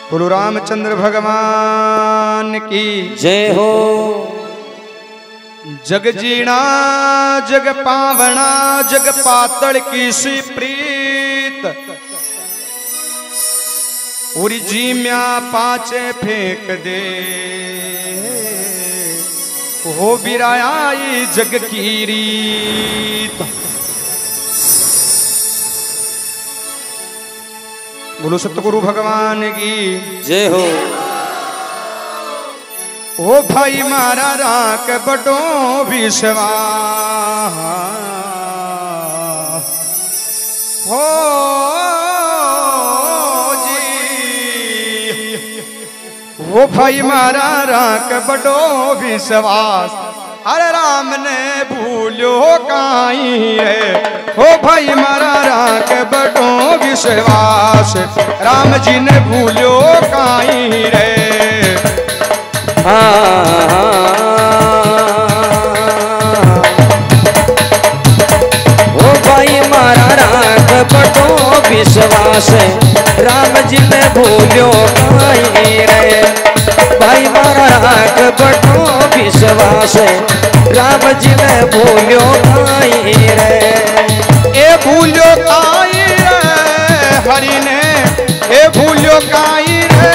बोलो रामचंद्र भगवान की जय हो। जग जीना जग पावना जग पातड़ की सी प्रीत उरी जी म्या पाचे फेंक दे हो बिराई जग की रीत। बोलो सतगुरु भगवान की जय हो। ओ भाई मारा राख बटो विश्वास हो जी। ओ भाई मारा राख बटो विश्वास अरे राम ने भूलो काई है। ओ भाई मारा राख बटो विश्वास राम जी ने भूलो काई रे। ओ भाई मारा राख बटो विश्वास राम जी ने भूलो काई रे। भाई मारा राख बटो विश्वास राम जी ने भूलो काई रे। ए भूलो काई रे हरि ने ए भूलो काई रे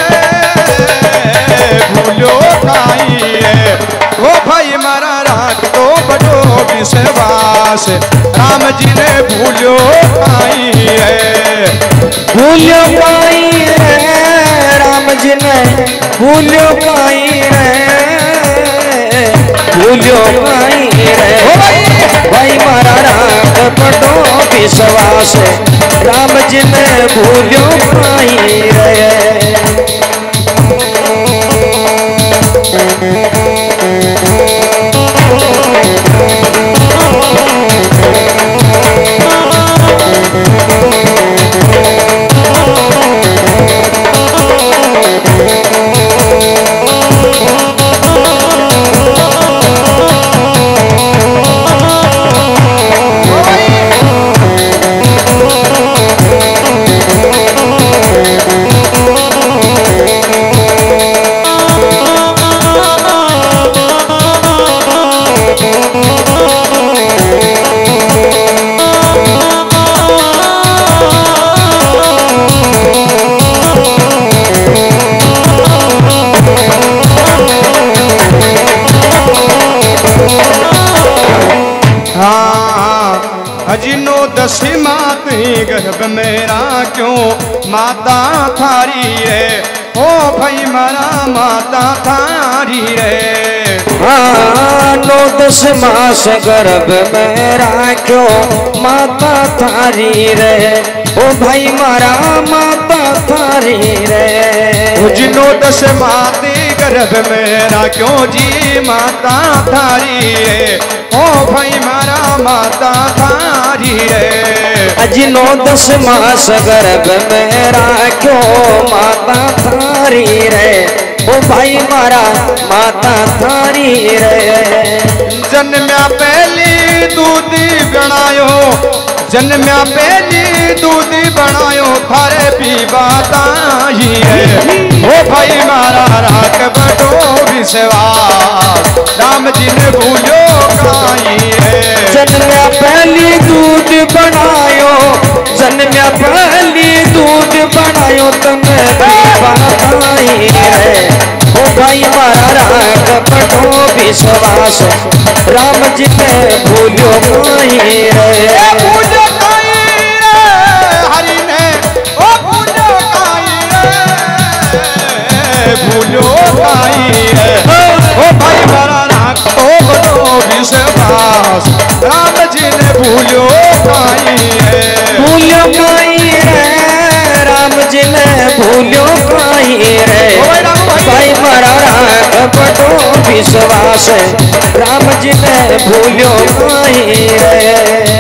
भूलो काई रे। ओ भाई मारा राख तो बटो विश्वास राम जी ने भूलो काई रे। भूलो काई रे राम जी ने भूलो काई रे। भूलो काई रे भाई मारा राख बटो विश्वास राम जी ने भूलो काई रे। अजिनो दसी मात गर्भ मेरा क्यों माता थारी रे। ओ भाई मारा माता थारी रे। नो 10 मास गर्भ मेरा क्यों माता थारी रे। ओ भाई मारा माता थारी रे। जिनो 10 मात गर्भ मेरा क्यों जी माता थारी रे। ओ भाई मारा माता थारी रे। अजिनो 10 मास गर्भ मेरा क्यों माता थारी रे। ओ भाई मारा माता थारी रे। जन्म्या पहली दूधी बनायो जन्म्या पहली दूधी बनायो थारे पीबा ताही है। ओ भाई मारा राख बटो विश्वास राम जी ने भूलो काई है। जन्म्या पहली दूध बनायो जन्म्या पहली दूध बनायो तुम्हें पीबा ताही रे। ओ भाई मारा राख बटो विश्वास राम जी ने भूलो काई रे। भूलो काई रे हरि ने ओ भूलो काई रे भूलो काई रे। ओ भाई मारा राख तो बटो विश्वास राम जी ने भूलो काई रे। भूलो काई रे राम जी ने भूलो काई रे। भाई मारा राख बटो विश्वास राम जी ने भूलो काई रे।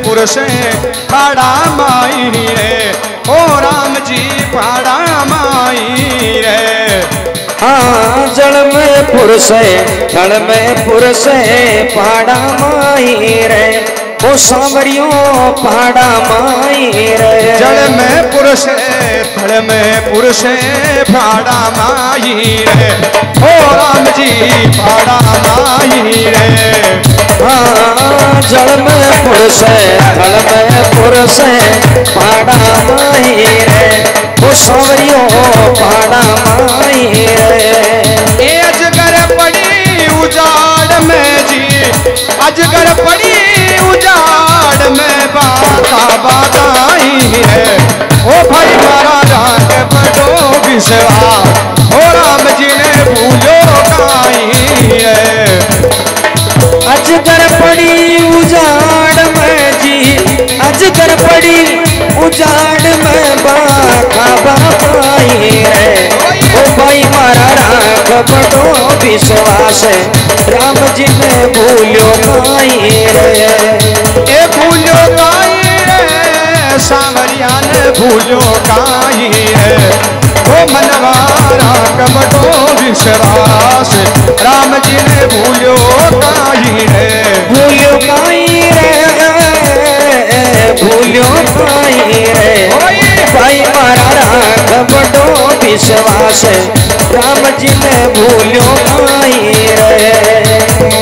पुरुष फाड़ा माई रे, ओ राम जी फाड़ा माई रे। हाँ जल में पुरुष थल में पुरुष फाड़ा माई रे, ओ सांवरियों फाड़ा माई रे। जल में पुरुष थल में पुरुष फाड़ा माई रे, ओ राम जी फाड़ा माई रे। हाँ जल में पुरुष थल में पुरुष फाड़ा माई रे, ओ सांवरियों फाड़ा माई रे। ए अजगर पड़ी उजाड़ में जी, अजगर पड़ी उजाड़ में बाता बताई है, ओ भाई मारा राग बड़ो विश्वास, ओ राम जी ने भूलो काई है। अजगर पड़ी उजाड़ में जी, अजगर पड़ी उजाड़ में बाता बताई है, ओ भाई मारा राग बड़ो विश्वास, राम जी ने भूलो काई रे। ए भूलो काई रे, सांवरिया ने भूलो काई है, ओ मनवारा कबटो विश्वास, राम जी ने भूलो काई रे। भूलो काई रे, भूलो काई रे, भाई मारा राग बड़ो विश्वास, राम जी ने भूलो काई रे।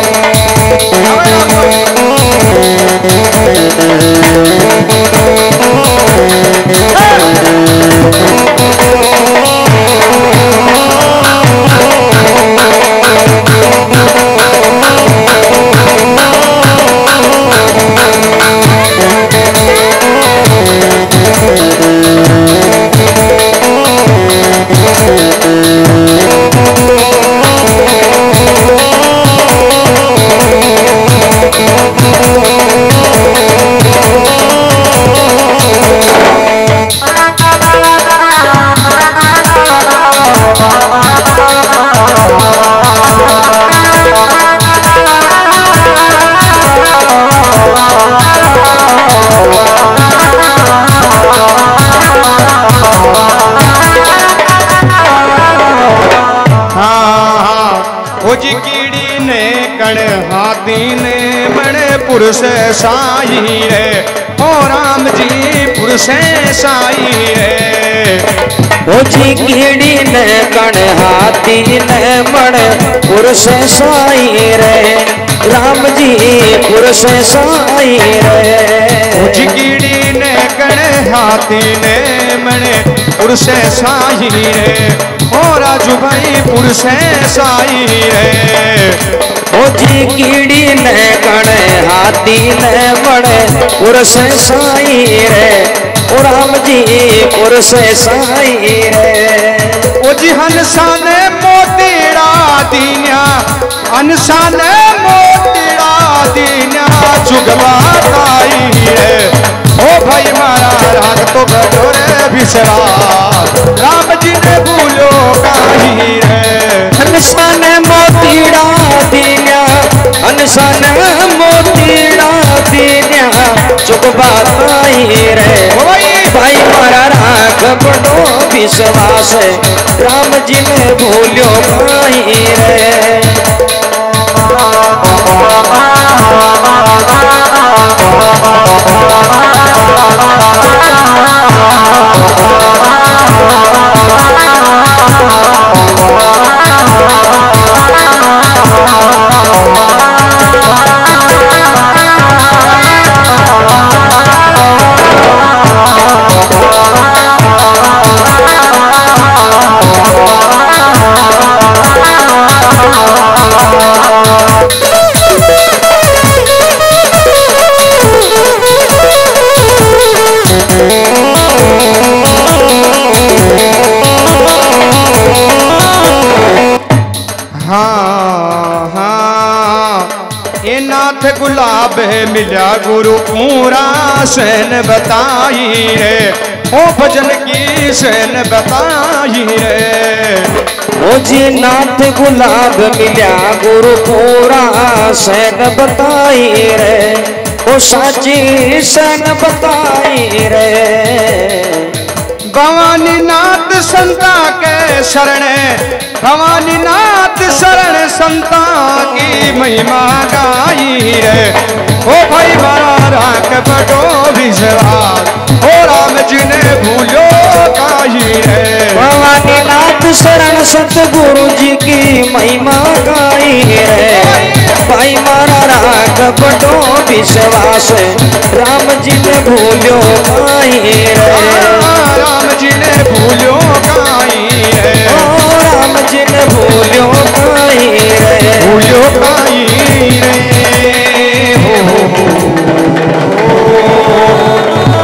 जी कीड़ी ने कण हाथी ने बड़े पुरुष साई रे, ओ राम जी पुरुष साई रे। ओ जी कीड़ी ने कण हाथी ने बड़े पुरुष साई रे, राम जी पुरुष साई रे। ओ जी कीड़ी ने कण हाथी ने बड़े पुरुष साई रे, ओ राजू भाई पुरुष साई रे। ओ जी कीड़ी ने कण हाथी ने बड़े पुरुष साई रे, ओ राम जी पुरुष साई रे। ओ जी हंसा ने मोतीड़ा दीन्या, हंसा ने मोतीड़ा दीन्या चुगवा काई रे, ओ भाई मारा राग तो गजोरे विश्वास, राम जी ने भूलो काई रे। हंसा ने मोतीड़ा दीन्या, हंसा ने मोतीड़ा दीन्या चुगवा काई रे, भाई मारा राग बड़ो विश्वास, राम जी ने भूलो काई रे। हाँ हाँ ये नाथ गुलाब मिला गुरु पूरा सैन बताई रे, ओ भजन की सैन बताई रे। ओ जी नाथ गुलाब मिला गुरु पूरा सैन बताई रे, ओ साची सन बताई रे। भवानी नाथ संता के शरणे, भवानी नाथ शरण संता की महिमा गाई रे। ओ भाई मारा राख बड़ो विश्वास, ओ राम जी ने भूलो काई रे। भवानी नाथ शरण सतगुरु जी की महिमा गाई रे। भाई मारा राख बड़ो विश्वास, राम जी ने भूलो काई रे। राम जी ने भूलो काई रे। राम जी ने भूलो काई रे। भूलो काई रे।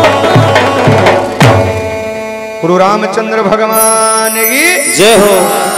गुरु रामचंद्र भगवान की जय हो।